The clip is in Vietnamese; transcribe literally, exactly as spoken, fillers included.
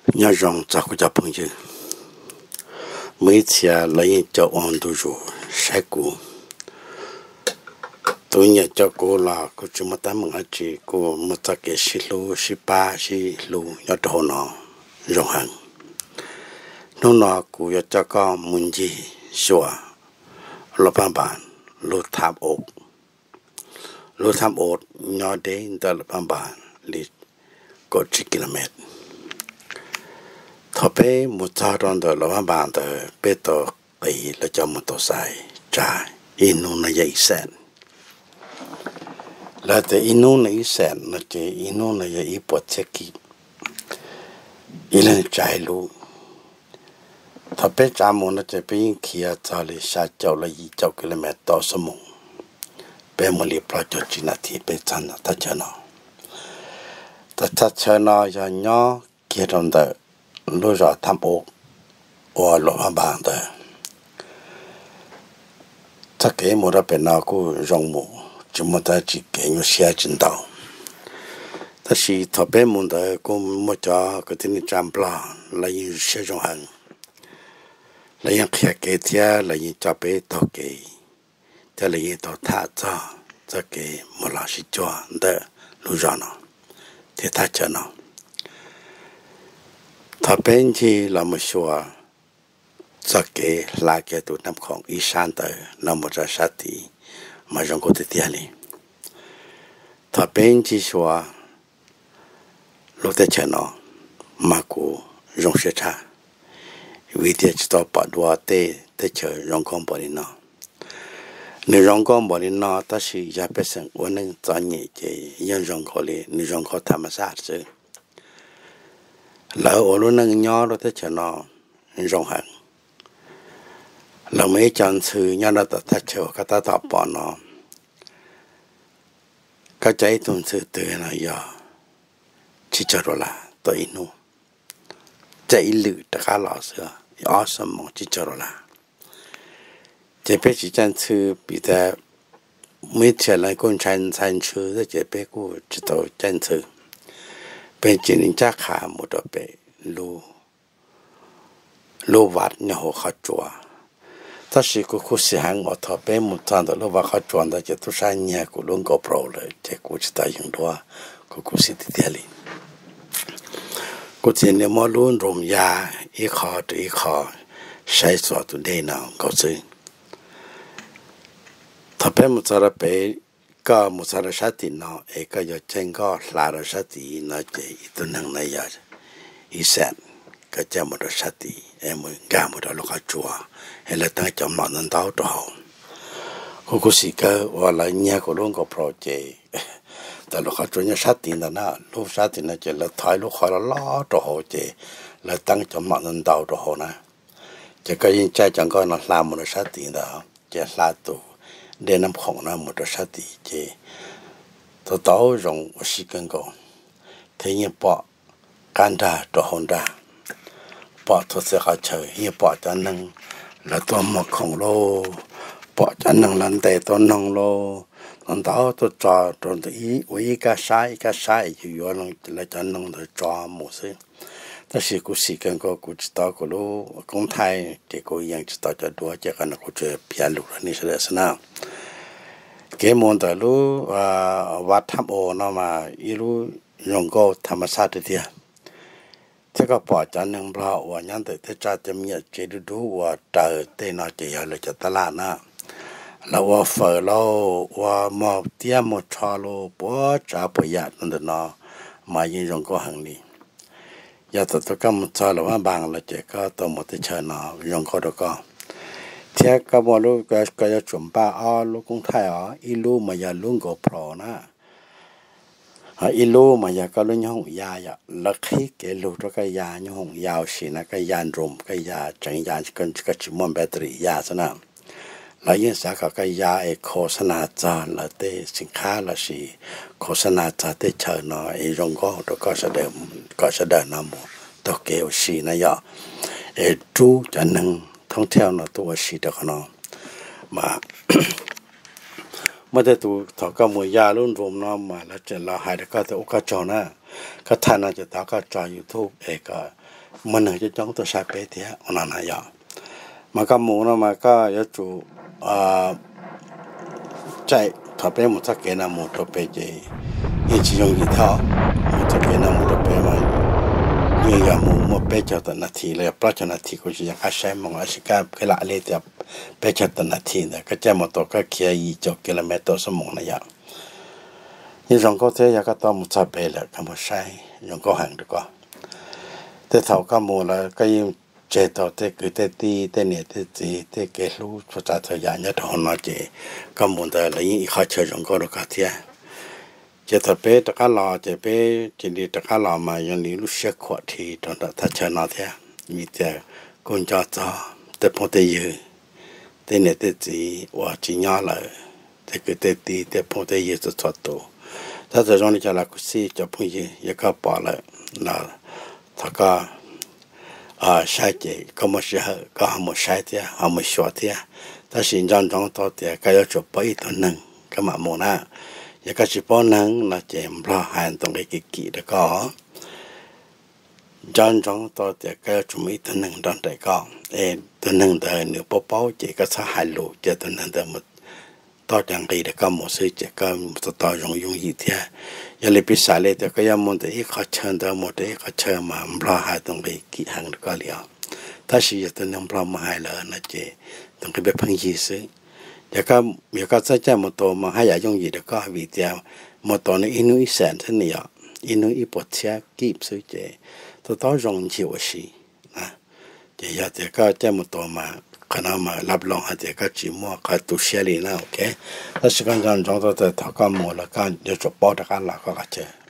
nhớ rằng chắc cũng chắc phong chứ mấy次lấy cho ông đồ rồi sai cô tôi nhớ cho cô là cô chỉ một tấm một chỉ cô một cái cái xí lô xí ba xí lô nhớ đồ nó rộng hơn nó nó cô nhớ cho con muốn gì xóa lô bàn bàn lô tháp ốc lô tháp ốc nhớ đến từ lô bàn bàn đi có chín km thọ bé một giờ trong đó lô bàn bàn đó bé tổ ấy là cho một tổ sai trái inu nó dậy sen là thế inu nó dậy sen nó chỉ inu nó dậy bớt chết kỹ ilen trái lu thọ bé trả món nó chỉ bé kia cho lấy sát cho lấy cho km đó số mông bé một liệp lo cho chỉ là thì bé chân nó ta cho nó ta ta cho nó cho nhỏ kia trong đó lúc rồi tham ô ở lỗ hàng bàn đó ta kể một đợt bên nào cũng rong mù chỉ một ta chỉ kể nhiều xe trên đầu ta chỉ thọ bé một đợt cũng một cho cái tin chăm lo lấy xe rong hàng lấy những kia kể theo lấy những cho bé tao kể theo lấy những tao thả cho cho kể một lần chỉ cho đỡ lúc rồi nó thì ta cho nó thọ bé chỉ là một số cho cái là cái tụ nằmของอีสานtới nằm một sát thì mà trong cái tiệt này thọ bên chỉ số lúc tới chơi nó mà cô trong sẽ cha vì thế chỉ tao bắt đua tới tới chơi trong con bò nó nếu trong con bò nó ta chỉ ra bên sân quân nên chọn nhẹ cái nhân trong con này nếu trong con tham sát chứ lỡ ở lúc nâng nhỏ lúc tới chơi nó trong hàng là mấy chân sư nhà nó ta thắt chèo cái ta tập bỏ nó cái trái tuần sư từ này giờ chỉ cho rồi là tôi nu trái lự tất cả lọ sữa ở sớm mong chỉ cho rồi là chế bé chỉ chân sư bị ta mấy trẻ lại con chân chân sư rồi chế bé cô chỉ tao chân sư bé chỉ nên chắc khá một đôi bé lu lu vặt nhau khó chua ta chỉ có khu sĩ hàng ở thọ bé một tháng đó lúc vào họ chọn đó chỉ tôi sang nhà của luôn có pro rồi chỉ có chỉ ta dùng đó có khu sĩ thì thế này có chuyện này mà luôn rồng ya ít khó thì ít khó sai sót từ đây nào có gì thọ bé một tháng đó bé có một tháng đó sát thì nó ấy có giờ chân có là đó sát thì nó chỉ tôi năng này giờ ít sen cái cha một đó sát thì em mới gà một đó lúc họ chùa hay là ta chọn mọi người tao trò cô cô sĩ cơ hoặc là nhà của luôn có project tại lúc họ chọn nhà sát tiền đó na lúc sát tiền nó chỉ là thay lúc họ là lo trò hồ chỉ là tăng chọn mọi người tao trò na chỉ có những trai chẳng có nó làm một đó sát tiền đó chỉ là tụ để nắm khổng nó một đó sát tiền chỉ tôi tao dùng sĩ cân cổ thế nhưng bỏ can ra trò hồn ra bỏ thôi sẽ khó chơi hiện bỏ cho năng là tôi một khổng lồ bỏ cho năng lần tệ tôi năng lô còn đó tôi cho tôi ý với cái sai cái sai thì vô năng là cho năng tôi cho một sự ta chỉ có sự cần có của chỉ tao của lô công thái thì có yang chỉ tao cho đua chỉ cần có chơi piano là như thế nào cái môn đó lô vật tham ô nó mà ý lô dùng có tham sát thì thế có bỏ cho nên bảo và nhắn tới thế cha chấm nhật chế độ đủ và trời tây nó chỉ là cho ta là na là và phở lâu và một tiêm một trò lô bỏ trả bỏ nhạt nó nó mà như dùng có hàng đi giờ tôi tôi có một trò là bằng là chỉ có tôi một cái chơi nó dùng có được không thế có một lúc cái cái chuẩn ba ở lúc cũng thay ở ilu mà giờ luôn có pro na ít lô mà giờ có lúc nhung ya ya lắc khi cái lô cho cái ya nhung yao xí na cái ya rôm cái ya chẳng ya cái cái chỉ muốn battery ya thế nào là những sao có cái ya ấy khó sinh ra là để sinh khá là gì khó sinh ra để chờ nó ấy rong có rồi có sẽ để có sẽ để nó một tôi kêu xí na ya ấy chú cho nên thông theo nó tôi xí được nó mà mà để tụ thọ cái mùi ya luôn rôm nó mà là chỉ là hai đứa cái tụ cái trò na cái thanh là chỉ thọ cái trò YouTube ấy cái mình ở chỗ trong tôi sai bé thì ông nào này giờ mà cái mũ nó mà cái yếu chủ à chạy thọ bé một cái nào một thọ bé gì như chỉ dùng gì thọ một cái nào một thọ bé mà như là một một bé cho tậnนาทีเลยเพราะฉะนั้นที่กูจะอยากใช้มองอาชีพก็ละเลยแต่bé cho tậnนาทีเนี่ยก็จะมาตัวก็เคียยี่จกิโลเมตรสมองนะอย่างนี่รองก็เทียก็ต้องมุดไปเลยก็ไม่ใช่รองก็ห่างดีกว่าแต่เท่าก็มูแล้วก็ยิ่งเจต่อเตคือเตตีเตเนี่ยเตจีเตเกลูภาษาไทยอย่างนี้ทอนเจก็มูแต่ละยิ่งข้าเชื่อรองก็รู้กันเทียเจตเป้ตะก้าลอเจเป้จินดีตะก้าลอมาอย่างนี้รู้เชื่อขวดทีตอนนั้นถ้าเชื่อนาเทียมีแต่กุญจอจอแต่พอเตยืเตเนี่ยเตจีว่าจีน่าเลยแต่คือเตตีแต่พอเตยืจะชดตัวถ้าจะร้องนี่จะลักซี่จะพูดยี่ยังก็ปอเลยนะถ้าก็อ่าใช่เจก็ไม่ใช่ก็หาไม่ใช่เทียหาไม่ชัวเทียถ้าสิ่งจันทร์ตัวเทียก็要จบไปตัวหนึ่งก็มาโมนะยังก็จะป้อนนังนะเจมพลาหันตรงไอ้กิกิแล้วก็จันทร์ตัวเทียก็จะมีตัวหนึ่งตอนใดก็เอตัวหนึ่งเดินเนื้อเป้าเจก็สหายลูกเจตัวหนึ่งเดินหมดต่อจากนี้แล้วก็หมดซื้อเจก็ต่อรงยุงยีเทียอย่าเลยพิสาเลยแต่ก็ยังมันแต่อีกเขาเชิญแต่หมดอีกเขาเชิญมาพลาหายตรงไอ้กิหังแล้วก็เลี้ยวถ้าสิจะตัวหนึ่งพลามาหายเลยนะเจต้องไปพังยีซื้อเดี๋ยวก็เดี๋ยวก็จะแจ้งมตัวมาให้ยายุงยีแล้วก็วิเดียวมตัวนี้อินุอิแสนเท่านี้อ่ะอินุอิปวดเชียกีบซื้อเจตัวต้องรงจิวชีนะเดี๋ยวเดี๋ยวก็แจ้งมตัวมาขณะมารับรองให้เดี๋ยวก็จีมัวก็ตุเชียลีนะโอเคถ้าสิ่งการจันทร์จงตัวแต่ถ้าก็มัวแล้วก็เดี๋ยวจบปอดกันละก็กระเจ